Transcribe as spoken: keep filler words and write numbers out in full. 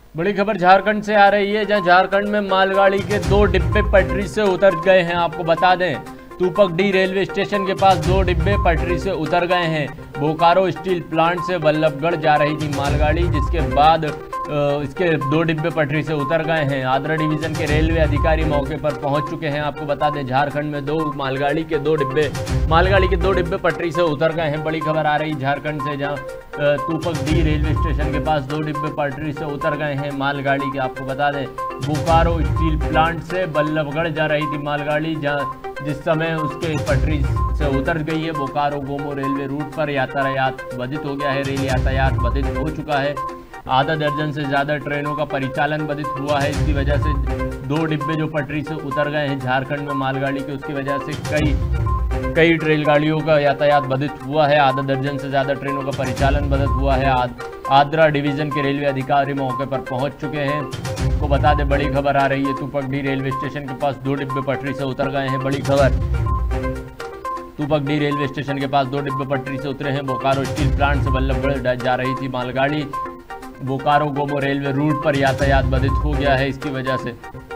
बड़ी खबर झारखंड से आ रही है, जहां झारखंड में मालगाड़ी के दो डिब्बे पटरी से उतर गए हैं। आपको बता दें, तुपकडी रेलवे स्टेशन के पास दो डिब्बे पटरी से उतर गए हैं। बोकारो स्टील प्लांट से बल्लभगढ़ जा रही थी मालगाड़ी, जिसके बाद इसके दो डिब्बे पटरी से उतर गए हैं। आद्रा डिवीजन के रेलवे अधिकारी मौके पर पहुंच चुके हैं। आपको बता दें, झारखंड में दो मालगाड़ी के दो डिब्बे मालगाड़ी के दो डिब्बे पटरी से उतर गए हैं। बड़ी खबर आ रही झारखंड से, जहां तुपकडी रेलवे स्टेशन के पास दो डिब्बे पटरी से उतर गए हैं मालगाड़ी के। आपको बता दें, बोकारो स्टील प्लांट से बल्लभगढ़ जा रही थी मालगाड़ी, जहाँ जिस समय उसके पटरी से उतर गई है। बोकारो गोमो रेलवे रूट पर यातायात बाधित हो गया है, रेल यातायात बाधित हो चुका है। आधा दर्जन से ज़्यादा ट्रेनों का परिचालन बाधित हुआ है। इसकी वजह से दो डिब्बे जो पटरी से उतर गए हैं झारखंड में मालगाड़ी के, उसकी वजह से कई कई रेलगाड़ियों का यातायात बाधित हुआ है। आधा दर्जन से ज़्यादा ट्रेनों का परिचालन बाधित हुआ है। आद, आद्रा डिवीज़न के रेलवे अधिकारी मौके पर पहुंच चुके हैं। आपको बता दें, बड़ी खबर आ रही है, तुपकडी रेलवे स्टेशन के पास दो डिब्बे पटरी से उतर गए हैं। बड़ी खबर, तुपकडी रेलवे स्टेशन के पास दो डिब्बे पटरी से उतरे हैं। बोकारो स्टील प्लांट से बल्लभगढ़ जा रही थी मालगाड़ी। बोकारो गोमो रेलवे रूट पर यातायात बाधित हो गया है इसकी वजह से।